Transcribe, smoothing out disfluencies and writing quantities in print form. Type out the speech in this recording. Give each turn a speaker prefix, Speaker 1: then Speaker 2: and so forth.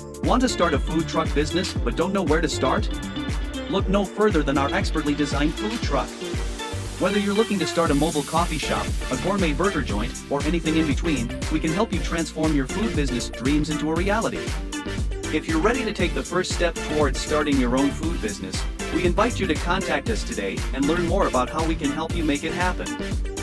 Speaker 1: Want to start a food truck business but don't know where to start? Look no further than our expertly designed food truck. Whether you're looking to start a mobile coffee shop, a gourmet burger joint, or anything in between, we can help you transform your food business dreams into a reality. If you're ready to take the first step towards starting your own food business, we invite you to contact us today and learn more about how we can help you make it happen.